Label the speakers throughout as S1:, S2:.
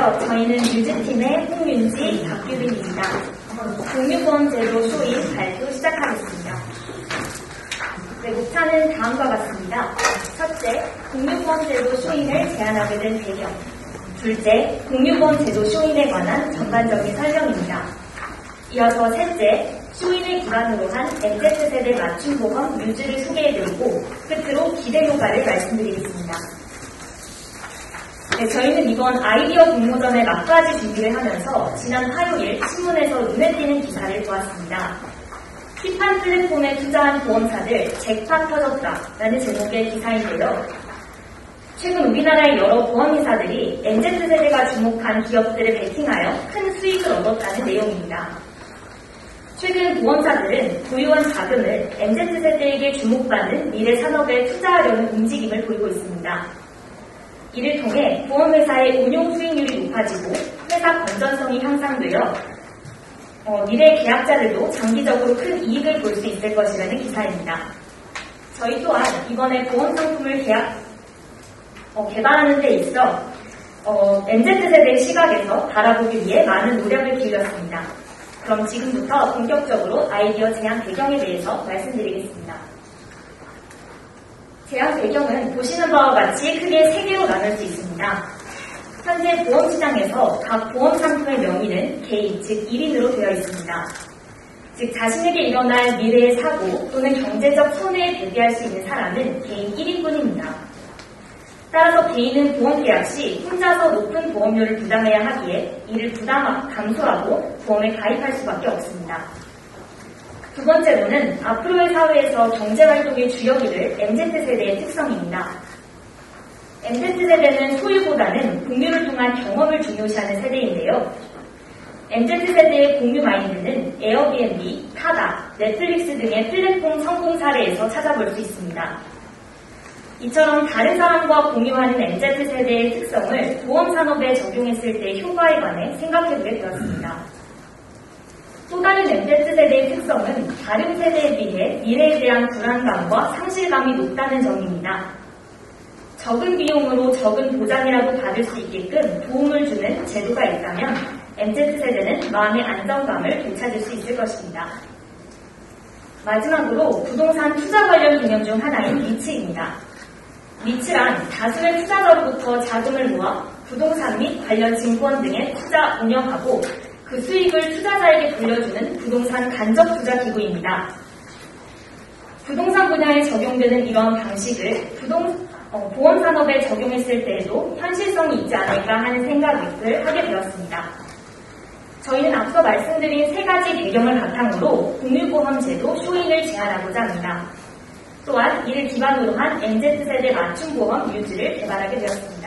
S1: 안녕하세요. 저희는 뮤즈팀의 홍윤지, 박규빈입니다. 공유보험제도 쇼인 발표 시작하겠습니다. 네, 목차는 다음과 같습니다. 첫째, 공유보험제도 쇼인을 제안하게 된 배경. 둘째, 공유보험제도 쇼인에 관한 전반적인 설명입니다. 이어서 셋째, 쇼인을 기반으로 한 MZ세대 맞춤보험 뮤즈를 소개해드리고 끝으로 기대 효과를 말씀드리겠습니다. 네, 저희는 이번 아이디어 공모전의 막바지 준비를 하면서 지난 화요일 신문에서 눈에 띄는 기사를 보았습니다. 힙한 플랫폼에 투자한 보험사들 잭팟 터졌다라는 제목의 기사인데요. 최근 우리나라의 여러 보험회사들이 MZ세대가 주목한 기업들을 베팅하여 큰 수익을 얻었다는 내용입니다. 최근 보험사들은 보유한 자금을 MZ세대에게 주목받는 미래 산업에 투자하려는 움직임을 보이고 있습니다. 이를 통해 보험회사의 운용 수익률이 높아지고 회사 건전성이 향상되어 미래 계약자들도 장기적으로 큰 이익을 볼 수 있을 것이라는 기사입니다. 저희 또한 이번에 보험 상품을 개발하는 데 있어 MZ세대의 시각에서 바라보기 위해 많은 노력을 기울였습니다. 그럼 지금부터 본격적으로 아이디어 제안 배경에 대해서 말씀드리겠습니다. 제안 배경은 보시는 바와 같이 크게 3개로 나눌 수 있습니다. 현재 보험시장에서 각 보험 상품의 명의는 개인, 즉 1인으로 되어 있습니다. 즉 자신에게 일어날 미래의 사고 또는 경제적 손해에 대비할 수 있는 사람은 개인 1인뿐입니다. 따라서 개인은 보험계약 시 혼자서 높은 보험료를 부담해야 하기에 이를 감소하고 보험에 가입할 수밖에 없습니다. 두 번째로는 앞으로의 사회에서 경제활동의 주역이 될 MZ세대의 특성입니다. MZ세대는 소유보다는 공유를 통한 경험을 중요시하는 세대인데요. MZ세대의 공유 마인드는 에어비앤비, 타다, 넷플릭스 등의 플랫폼 성공 사례에서 찾아볼 수 있습니다. 이처럼 다른 사람과 공유하는 MZ세대의 특성을 보험산업에 적용했을 때 효과에 관해 생각해보게 되었습니다. 또 다른 MZ세대의 특성은 다른 세대에 비해 미래에 대한 불안감과 상실감이 높다는 점입니다. 적은 비용으로 적은 보장이라도 받을 수 있게끔 도움을 주는 제도가 있다면 MZ세대는 마음의 안정감을 되찾을 수 있을 것입니다. 마지막으로 부동산 투자 관련 개념 중 하나인 리츠입니다. 리츠란 다수의 투자자로부터 자금을 모아 부동산 및 관련 증권 등에 투자 운영하고 그 수익을 투자자에게 돌려주는 부동산 간접 투자 기구입니다. 부동산 분야에 적용되는 이러한 방식을 보험 산업에 적용했을 때에도 현실성이 있지 않을까 하는 생각을 하게 되었습니다. 저희는 앞서 말씀드린 3가지 배경을 바탕으로 공유보험제도 쇼인을 제안하고자 합니다. 또한 이를 기반으로 한 MZ세대 맞춤보험 뮤즈를 개발하게 되었습니다.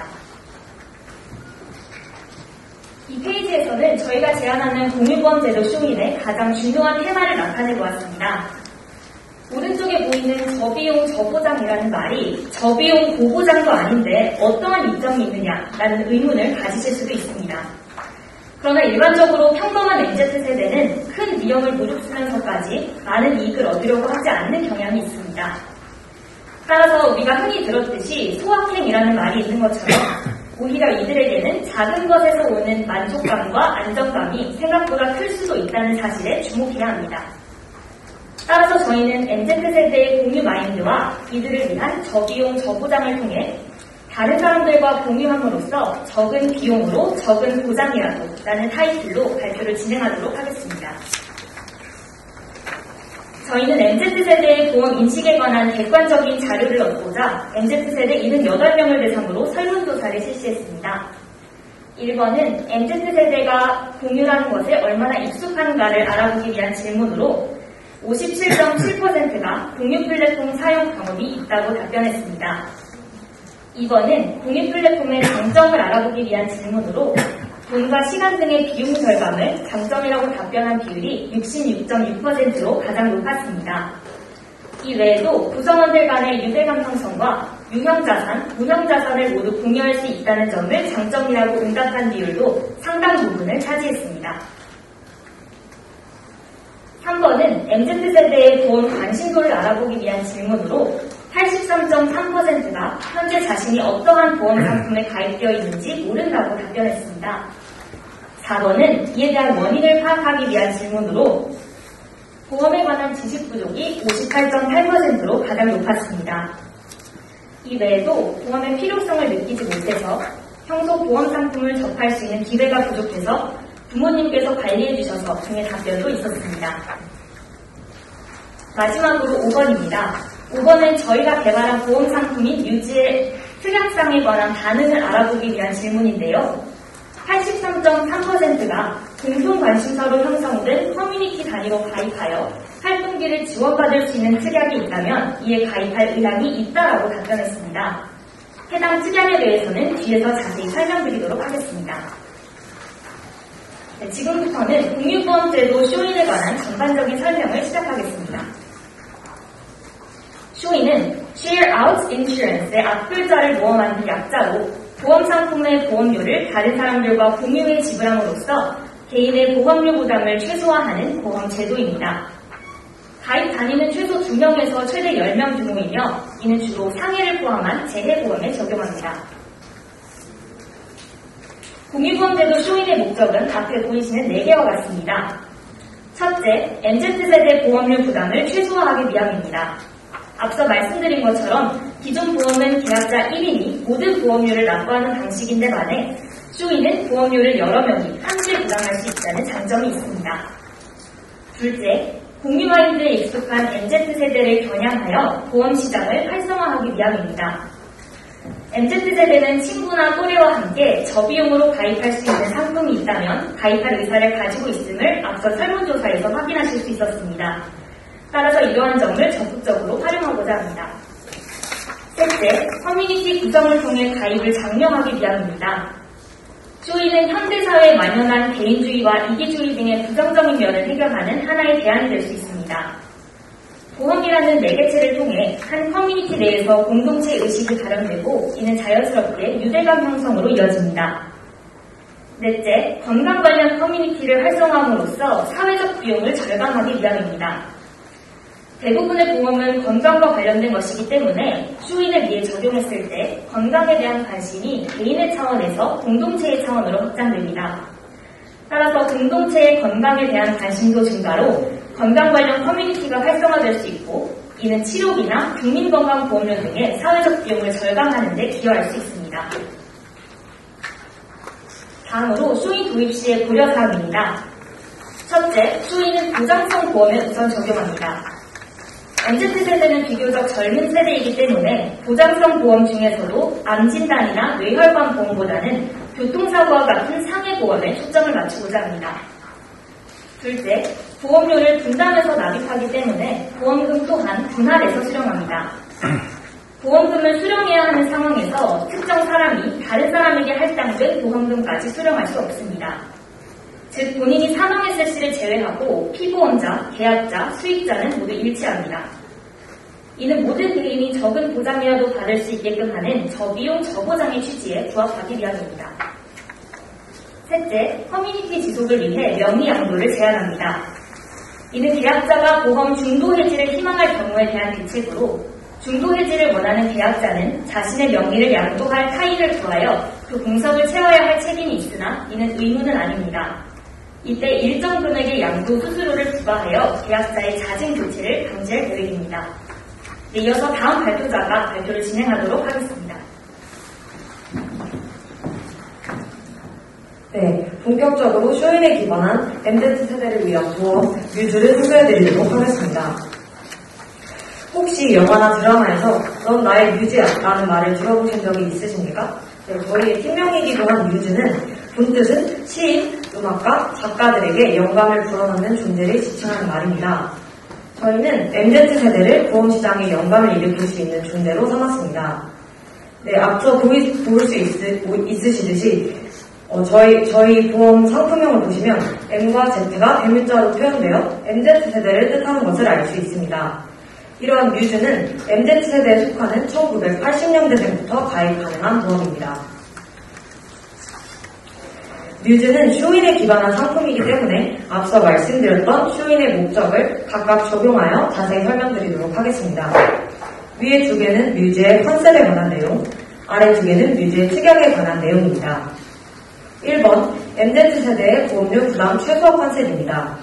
S1: 이 페이지에서는 저희가 제안하는 공유보험제도 쇼인의 가장 중요한 테마를 나타내보았습니다. 오른쪽에 보이는 저비용 저보장이라는 말이 저비용 고보장도 아닌데 어떠한 이점이 있느냐라는 의문을 가지실 수도 있습니다. 그러나 일반적으로 평범한 MZ세대는 큰 위험을 무릅쓰면서까지 많은 이익을 얻으려고 하지 않는 경향이 있습니다. 따라서 우리가 흔히 들었듯이 소확행이라는 말이 있는 것처럼 오히려 이들에게는 작은 것에서 오는 만족감과 안정감이 생각보다 클 수도 있다는 사실에 주목해야 합니다. 따라서 저희는 MZ세대의 공유 마인드와 이들을 위한 저비용 저보장을 통해 다른 사람들과 공유함으로써 적은 비용으로 적은 보장이라도 라는 타이틀로 발표를 진행하도록 하겠습니다. 저희는 MZ세대의 보험 인식에 관한 객관적인 자료를 얻고자 MZ세대 78명을 대상으로 설문조사를 실시했습니다. 1번은 MZ세대가 공유라는 것에 얼마나 익숙한가를 알아보기 위한 질문으로 57.7%가 공유 플랫폼 사용 경험이 있다고 답변했습니다. 2번은 공유 플랫폼의 장점을 알아보기 위한 질문으로 돈과 시간 등의 비용 절감을 장점이라고 답변한 비율이 66.6%로 가장 높았습니다. 이 외에도 구성원들 간의 유대감성성과 유형자산, 무형자산을 모두 공유할 수 있다는 점을 장점이라고 응답한 비율도 상당 부분을 차지했습니다. 3번은 MZ세대의 보험 관심도를 알아보기 위한 질문으로 83.3%가 현재 자신이 어떠한 보험 상품에 가입되어 있는지 모른다고 답변했습니다. 4번은 이에 대한 원인을 파악하기 위한 질문으로 보험에 관한 지식 부족이 58.8%로 가장 높았습니다. 이 외에도 보험의 필요성을 느끼지 못해서 평소 보험 상품을 접할 수 있는 기회가 부족해서 부모님께서 관리해 주셔서 등의 답변도 있었습니다. 마지막으로 5번입니다. 5번은 저희가 개발한 보험 상품인 뮤즈의 특약상에 관한 반응을 알아보기 위한 질문인데요. 83.3%가 공통 관심사로 형성된 커뮤니티 단위로 가입하여 활동기를 지원받을 수 있는 특약이 있다면 이에 가입할 의향이 있다라고 답변했습니다. 해당 특약에 대해서는 뒤에서 자세히 설명드리도록 하겠습니다. 네, 지금부터는 공유보험제도 쇼인에 관한 전반적인 설명을 시작하겠습니다. 쇼인은 Share Out Insurance의 앞글자를 모아 만든 약자로 보험 상품의 보험료를 다른 사람들과 공유해 지불함으로써 개인의 보험료 부담을 최소화하는 보험 제도입니다. 가입 단위는 최소 2명에서 최대 10명 규모이며 이는 주로 상해를 포함한 재해보험에 적용합니다. 공유보험제도 쇼인의 목적은 앞에 보이시는 4개와 같습니다. 첫째, MZ세대 보험료 부담을 최소화하기 위함입니다. 앞서 말씀드린 것처럼 기존 보험은 계약자 1인이 모든 보험료를 납부하는 방식인데 반해 쇼인은 보험료를 여러 명이 함께 부담할 수 있다는 장점이 있습니다. 둘째, 공유마인드에 익숙한 MZ세대를 겨냥하여 보험시장을 활성화하기 위함입니다. MZ세대는 친구나 또래와 함께 저비용으로 가입할 수 있는 상품이 있다면 가입할 의사를 가지고 있음을 앞서 설문조사에서 확인하실 수 있었습니다. 따라서 이러한 점을 적극적으로 활용하고자 합니다. 셋째, 커뮤니티 구성을 통해 가입을 장려하기 위함입니다. 쇼인은 현대사회에 만연한 개인주의와 이기주의 등의 부정적인 면을 해결하는 하나의 대안이 될 수 있습니다. 보험이라는 매개체를 통해 한 커뮤니티 내에서 공동체 의식이 발현되고 이는 자연스럽게 유대감 형성으로 이어집니다. 넷째, 건강 관련 커뮤니티를 활성화함으로써 사회적 비용을 절감하기 위함입니다. 대부분의 보험은 건강과 관련된 것이기 때문에 쇼인을 위해 적용했을 때 건강에 대한 관심이 개인의 차원에서 공동체의 차원으로 확장됩니다. 따라서 공동체의 건강에 대한 관심도 증가로 건강 관련 커뮤니티가 활성화될 수 있고 이는 치료비나 국민건강보험료 등의 사회적 비용을 절감하는 데 기여할 수 있습니다. 다음으로 쇼인 도입 시의 고려사항입니다. 첫째, 쇼인은 보장성 보험에 우선 적용합니다. MZ세대는 비교적 젊은 세대이기 때문에 보장성 보험 중에서도 암진단이나 뇌혈관 보험보다는 교통사고와 같은 상해보험에 초점을 맞추고자 합니다. 둘째, 보험료를 분담해서 납입하기 때문에 보험금 또한 분할해서 수령합니다. 보험금을 수령해야 하는 상황에서 특정 사람이 다른 사람에게 할당된 보험금까지 수령할 수 없습니다. 즉 본인이 사망했을 시를 제외하고 피보험자, 계약자, 수익자는 모두 일치합니다. 이는 모든 개인이 적은 보장이라도 받을 수 있게끔 하는 저비용 저보장의 취지에 부합하기 위함입니다. 셋째, 커뮤니티 지속을 위해 명의 양도를 제한합니다. 이는 계약자가 보험 중도 해지를 희망할 경우에 대한 대책으로 중도 해지를 원하는 계약자는 자신의 명의를 양도할 타인을 구하여 그 공석을 채워야 할 책임이 있으나 이는 의무는 아닙니다. 이때 일정 금액의 양도 수수료를 부과하여 계약자의 자진 교체를 방지할 계획입니다. 네, 이어서 다음 발표자가 발표를 진행하도록 하겠습니다.
S2: 네, 본격적으로 쇼인에 기반한 MZ세대를 위한 보험 뮤즈를 소개해드리도록 하겠습니다. 혹시 영화나 드라마에서 넌 나의 뮤즈야 라는 말을 들어보신 적이 있으십니까? 네, 저희의 팀명이기도 한 뮤즈는 본뜻은 시인, 음악가, 작가들에게 영감을 불어넣는 존재를 지칭하는 말입니다. 저희는 MZ세대를 보험시장에 영감을 일으킬 수 있는 존재로 삼았습니다. 네, 앞서 보일 수 있으시듯이 저희 보험 상품명을 보시면 M과 Z가 대문자로 표현되어 MZ세대를 뜻하는 것을 알 수 있습니다. 이러한 뮤즈는 MZ세대에 속하는 1980년대생부터 가입 가능한 보험입니다. 뮤즈는 쇼인에 기반한 상품이기 때문에 앞서 말씀드렸던 쇼인의 목적을 각각 적용하여 자세히 설명드리도록 하겠습니다. 위에 두 개는 뮤즈의 컨셉에 관한 내용, 아래 두 개는 뮤즈의 특약에 관한 내용입니다. 1번, MZ세대의 보험료 부담 최소화 컨셉입니다.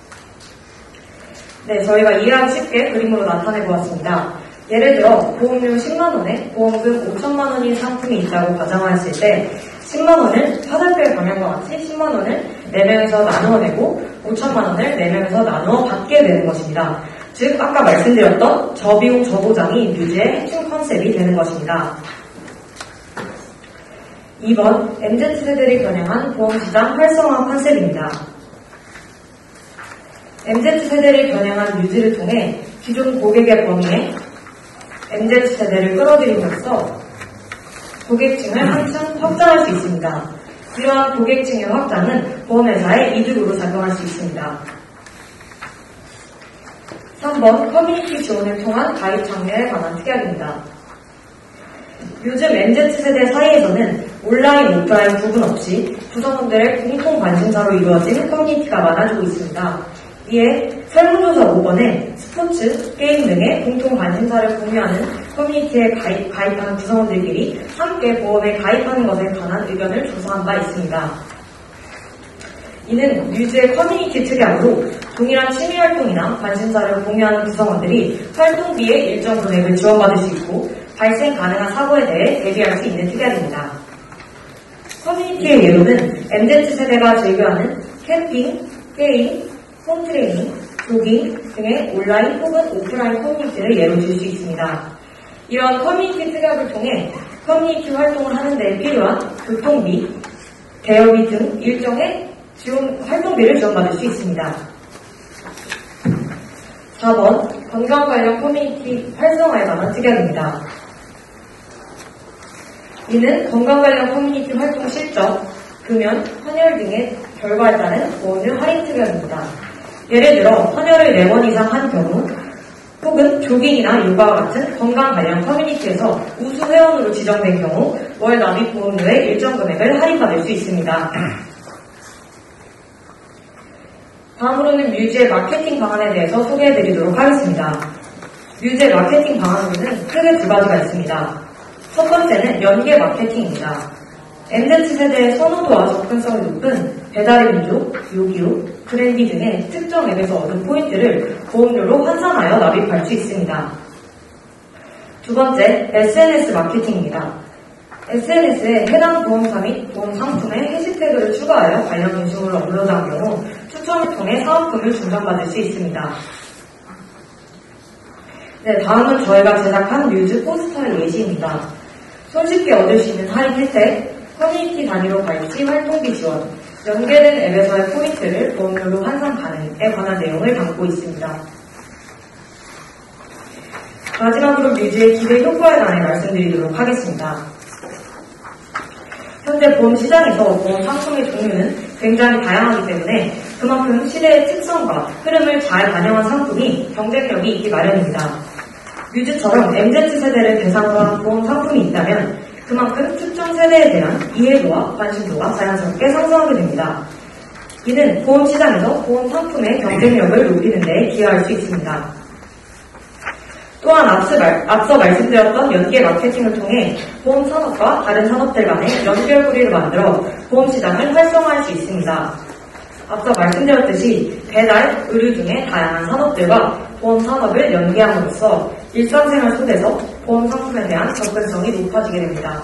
S2: 네, 저희가 이해하기 쉽게 그림으로 나타내보았습니다. 예를 들어 보험료 10만원에 보험금 5천만원인 상품이 있다고 가정했을 때 10만원을 화살표 방향과 같이 10만원을 4명에서 나누어 내고 5천만원을 4명에서 나누어 받게 되는 것입니다. 즉 아까 말씀드렸던 저비용 저보장이 뮤즈의 핵심 컨셉이 되는 것입니다. 2번, MZ세대를 겨냥한 보험시장 활성화 컨셉입니다. MZ세대를 겨냥한 뮤즈를 통해 기존 고객의 범위에 MZ세대를 끌어들임으로써 고객층을 한층 확장할 수 있습니다. 이러한 고객층의 확장은 보험회사의 이득으로 작용할 수 있습니다. 3번, 커뮤니티 지원을 통한 가입 장려에 관한 특약입니다. 요즘 MZ세대 사이에서는 온라인, 오프라인 구분 없이 구성원들의 공통 관심사로 이루어진 커뮤니티가 많아지고 있습니다. 이에 설문조사 5번에 스포츠, 게임 등의 공통 관심사를 공유하는 커뮤니티에 가입하는 구성원들끼리 함께 보험에 가입하는 것에 관한 의견을 조사한 바 있습니다. 이는 뮤즈의 커뮤니티 특약으로 동일한 취미활동이나 관심사를 공유하는 구성원들이 활동비의 일정 금액을 지원받을 수 있고 발생 가능한 사고에 대해 대비할 수 있는 특약입니다. 커뮤니티의 예로는 MZ세대가 즐겨하는 캠핑, 게임, 홈트레이닝, 조깅 등의 온라인 혹은 오프라인 커뮤니티를 예로 들 수 있습니다. 이러한 커뮤니티 특약을 통해 커뮤니티 활동을 하는 데 필요한 교통비, 대여비 등 일정의 활동비를 지원받을 수 있습니다. 4번, 건강 관련 커뮤니티 활성화에 관한 특약입니다. 이는 건강 관련 커뮤니티 활동 실적, 금연, 헌혈 등의 결과에 따른 보험료 할인 특약입니다. 예를 들어 헌혈을 4번 이상 한 경우 혹은 조깅이나 요가와 같은 건강 관련 커뮤니티에서 우수 회원으로 지정된 경우 월 납입 보험료의 일정 금액을 할인받을 수 있습니다. 다음으로는 뮤즈의 마케팅 방안에 대해서 소개해드리도록 하겠습니다. 뮤즈의 마케팅 방안으로는 크게 두 가지가 있습니다. 첫 번째는 연계 마케팅입니다. MZ세대의 선호도와 접근성이 높은 배달의 민족, 요기요, 브랜디 등의 특정 앱에서 얻은 포인트를 보험료로 환산하여 납입할 수 있습니다. 두 번째, SNS 마케팅입니다. SNS에 해당 보험사 및 보험 상품에 해시태그를 추가하여 관련 인증을 업로드한 경우 추첨을 통해 사은품을 증정받을 수 있습니다. 네, 다음은 저희가 제작한 뮤즈 포스터의 예시입니다. 손쉽게 얻을 수 있는 할인 혜택, 커뮤니티 단위로 발치, 활동비 지원, 연계된 앱에서의 포인트를 보험료로 환산 가능에 관한 내용을 담고 있습니다. 마지막으로 뮤즈의 기대 효과에 관해 말씀드리도록 하겠습니다. 현재 보험 시장에서 보험 상품의 종류는 굉장히 다양하기 때문에 그만큼 시대의 특성과 흐름을 잘 반영한 상품이 경쟁력이 있기 마련입니다. 뮤즈처럼 MZ세대를 대상으로 한 보험 상품이 있다면 그만큼 특정 세대에 대한 이해도와 관심도가 자연스럽게 상승하게 됩니다. 이는 보험 시장에서 보험 상품의 경쟁력을 높이는 데 기여할 수 있습니다. 또한 앞서 말씀드렸던 연계 마케팅을 통해 보험 산업과 다른 산업들 간의 연결고리를 만들어 보험 시장을 활성화할 수 있습니다. 앞서 말씀드렸듯이 배달, 의료 등의 다양한 산업들과 보험 산업을 연계함으로써 일상생활 속에서 보험 상품에 대한 접근성이 높아지게 됩니다.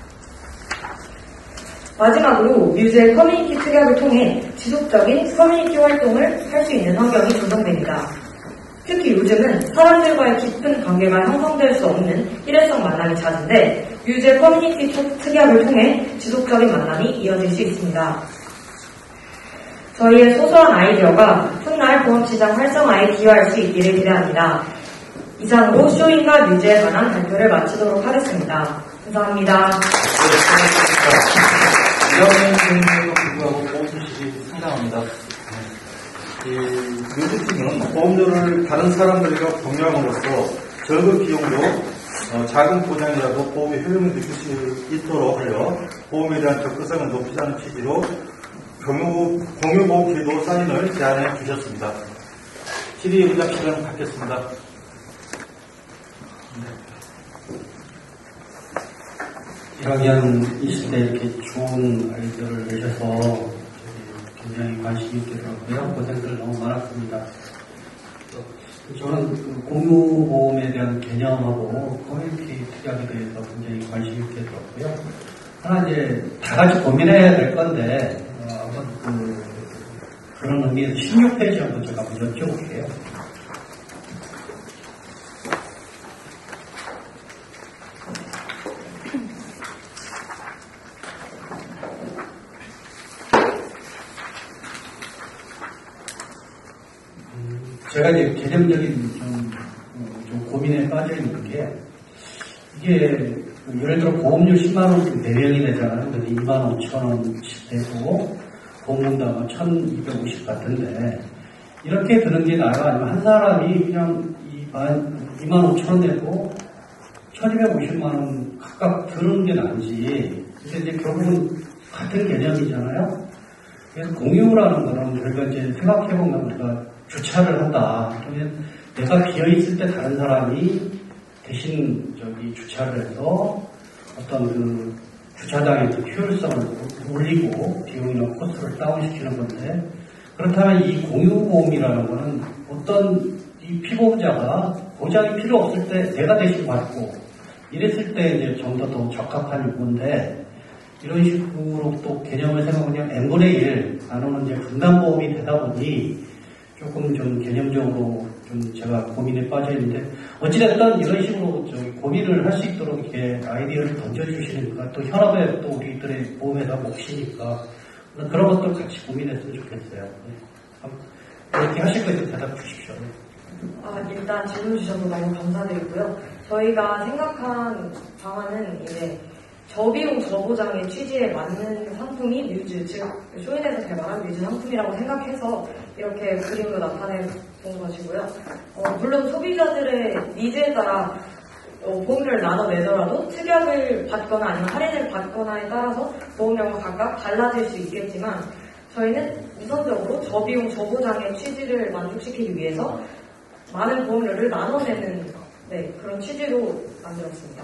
S2: 마지막으로 뮤즈의 커뮤니티 특약을 통해 지속적인 커뮤니티 활동을 할 수 있는 환경이 조성됩니다. 특히 요즘은 사람들과의 깊은 관계가 형성될 수 없는 일회성 만남이 잦은데 뮤즈의 커뮤니티 특약을 통해 지속적인 만남이 이어질 수 있습니다. 저희의 소소한 아이디어가 훗날 보험시장 활성화에 기여할 수 있기를 기대합니다. 이상으로 쇼잉과 뮤즈에 관한 발표를 마치도록 하겠습니다. 감사합니다.
S3: 이런 질문에도 불구하고 보험 소식이 상당합니다. 뮤즈 팀은 보험료를 다른 사람들과 공유함으로써 적은 비용으로 작은 보장이라도 보험의 효용을 느낄 수 있도록 하여 보험에 대한 접근성을 높이자는 취지로 공유 보험 제도 사인을 제안해 주셨습니다. 질의 응답 시간을 갖겠습니다.
S4: 1학년이실 때 이렇게 좋은 아이디어를 내셔서 굉장히 관심 있게 들었고요. 고생들 너무 많았습니다. 저는 그 공유보험에 대한 개념하고 커뮤니티 투자에 대해서 굉장히 관심 있게 들었고요. 하나 이제 다 같이 고민해야 될 건데 한번 그런 의미에서 16페이지 한번 제가 한번 여쭤볼게요. 제가 이제 개념적인 좀 고민에 빠져 있는 게, 이게, 예를 들어 보험료 10만원 대명이 되잖아요. 그래서 25,000원씩 되고, 보험분담은 1,250 같은데, 이렇게 드는 게 나아요? 아니면 한 사람이 그냥 25,000원 내고, 1,250만원 각각 드는 게 나은지, 근데 이제 결국은 같은 개념이잖아요. 그래서 공유라는 거는 저희가 이제 생각해보면 우리가 주차를 한다. 그러면 내가 비어있을 때 다른 사람이 대신 주차를 해서 어떤 그 주차장의 효율성을 올리고 비용이나 코스트를 다운시키는 건데, 그렇다면 이 공유보험이라는 거는 어떤 이 피보험자가 보장이 필요 없을 때 내가 대신 받고 이랬을 때 이제 좀 더 적합한 요건데, 이런 식으로 또 개념을 생각하면 n분의 1 나누는 이제 분담보험이 되다 보니 조금 좀 개념적으로 좀 제가 고민에 빠져 있는데, 어찌됐든 이런 식으로 고민을 할 수 있도록 이렇게 아이디어를 던져주시니까, 또 현업에 또 우리들의 보험회사 몫이니까 그런 것도 같이 고민했으면 좋겠어요. 이렇게 하실 거 있으면 대답 주십시오.
S2: 일단 질문 주셔서 너무 감사드리고요. 저희가 생각한 방안은 이제 저비용 저보장의 취지에 맞는 상품이 뮤즈, 즉 쇼인에서 잘 말하는 뮤즈 상품이라고 생각해서 이렇게 그림으로 나타내 본 것이고요. 물론 소비자들의 니즈에 따라 보험료를 나눠내더라도 특약을 받거나 아니면 할인을 받거나에 따라서 보험료가 각각 달라질 수 있겠지만, 저희는 우선적으로 저비용 저보장의 취지를 만족시키기 위해서 많은 보험료를 나눠내는 그런 취지로 만들었습니다.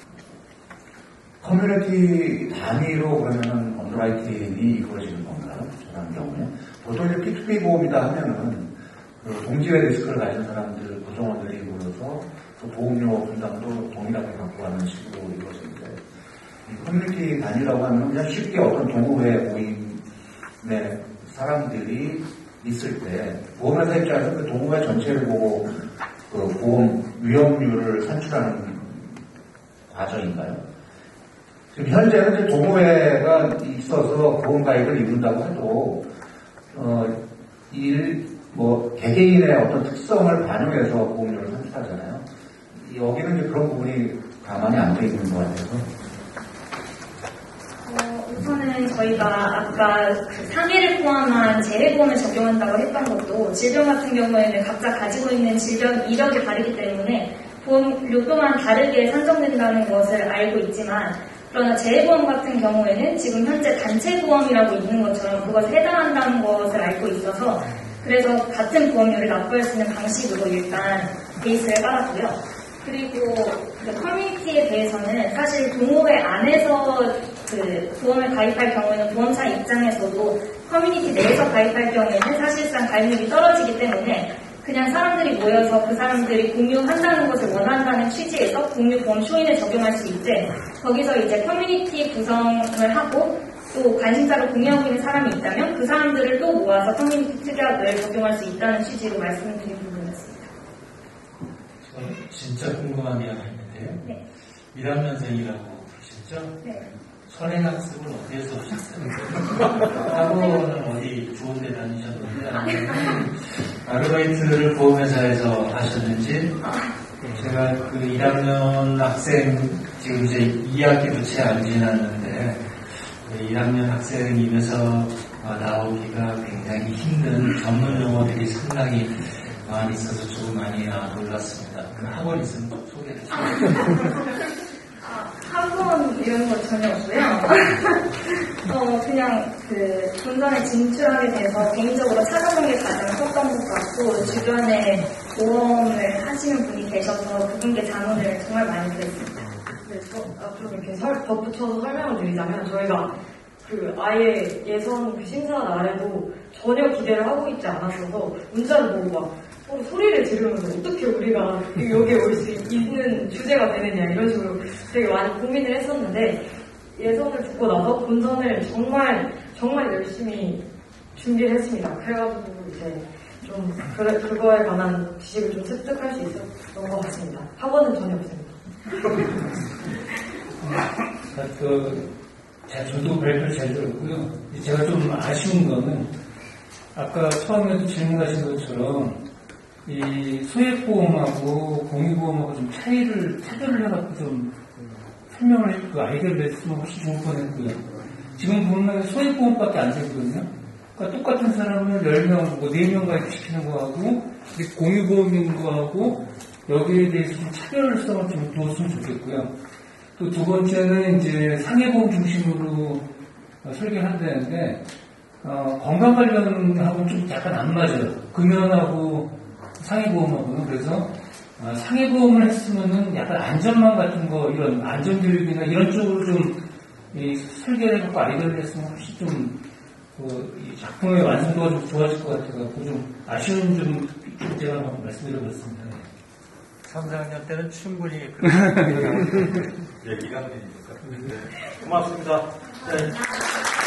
S5: 커뮤니티 단위로 그러면은 언더라이팅이 이루어지는 건가요? 저런 경우에 보통 이제 P2P 보험이다 하면은 그 동지의 리스크를 가진 사람들, 구성원들이 모여서 그 보험료 분담도 동일하게 갖고 가는 식으로 이루어지는데, 이 커뮤니티 단위라고 하면 그냥 쉽게 어떤 동호회 모임에 사람들이 있을 때 보험회사 입장에서 그 동호회 전체를 보고 그 보험 위험률을 산출하는 과정인가요? 지금 현재는 이제 동호회가 있어서 보험 가입을 이룬다고 해도, 개개인의 어떤 특성을 반영해서 보험료를 산출하잖아요. 여기는 이제 그런 부분이 가만히 안 돼 있는 것 같아서.
S1: 우선은 저희가 아까 그 상해를 포함한 재해보험을 적용한다고 했던 것도, 질병 같은 경우에는 각자 가지고 있는 질병 이력이 다르기 때문에 보험료 또한 다르게 산정된다는 것을 알고 있지만, 그러나 재해보험 같은 경우에는 지금 현재 단체보험이라고 있는 것처럼 그것에 해당한다는 것을 알고 있어서, 그래서 같은 보험료를 납부할 수 있는 방식으로 일단 베이스를 깔았고요. 그리고 커뮤니티에 대해서는 사실 동호회 안에서 그 보험을 가입할 경우에는 보험사 입장에서도 커뮤니티 내에서 가입할 경우에는 사실상 가입률이 떨어지기 때문에 그냥 사람들이 모여서 그 사람들이 공유한다는 것을 원한다는 취지에서 공유보험 쇼인을 적용할 수 있대, 거기서 이제 커뮤니티 구성을 하고 또 관심사를 공유하고 있는 사람이 있다면 그 사람들을 또 모아서 커뮤니티 특약을 적용할 수 있다는 취지로 말씀을 드린 부분이었습니다.
S4: 진짜 궁금한 게 하나 있는데요.
S1: 네.
S4: 1학년생이라고 그러셨죠?
S1: 네.
S4: 선행학습을 어디에서 하셨습니까? 학원은 어디 좋은 데 다니셨는데, 아니면 아르바이트를 보험회사에서 하셨는지. 제가 그 1학년 학생, 지금 이제 2학기도 채 안 지났는데, 1학년 학생이면서 나오기가 굉장히 힘든 전문 용어들이 상당히 많이 있어서 조금 많이 놀랐습니다. 그 학원 있으면 좀 소개해 주세요.
S1: 학원 이런 거 전혀 없고요. 그냥 그 본전에 진출하게 돼서 개인적으로 찾아본 게 가장 컸던 것 같고, 주변에 보험을 하시는 분이 계셔서 그분께 자문을 정말 많이 그랬습니다.
S2: 좀 이렇게 덧붙여서 설명을 드리자면 저희가 아예 예선 심사 날에도 전혀 기대를 하고 있지 않았어서 문자를 보고 막 소리를 지르면서 어떻게 우리가 여기에 올 수 있는 주제가 되느냐 이런 식으로 되게 많이 고민을 했었는데 예선을 듣고 나서 본선을 정말 열심히 준비를 했습니다. 그래가지고 이제 좀 그거에 관한 지식을 좀 습득할 수 있었던 것 같습니다. 학원은 전혀 없습니다.
S4: 저도 발표를 잘 들었고요. 제가 좀 아쉬운 거는 아까 처음에도 질문하신 것처럼 이 소액보험하고 공유보험하고 좀 차별을 해갖고 좀 설명을 해주고 아이디어를 냈으면 훨씬 좋을 뻔했고요. 지금 보면 소액보험밖에 안 되거든요. 그러니까 똑같은 사람을 10명, 4명 가입시키는 거하고 공유보험인 거하고 여기에 대해서 좀 차별성을 좀 두었으면 좋겠고요. 또 두 번째는 이제 상해보험 중심으로 설계를 한다는데 건강 관련하고는 좀 약간 안 맞아요. 금연하고 상해보험하고는. 그래서 상해보험을 했으면은 약간 안전망 같은 거, 이런 안전교육이나 이런 쪽으로 좀 설계를 해갖고 아이디어를 했으면 훨씬 좀 이 작품의 완성도가 좀 좋아질 것 같아갖고 좀 아쉬운 점 제가 한번 말씀드려봤습니다.
S5: 3, 4학년 때는 충분히
S3: 얘기가 되니까. 고맙습니다. 네.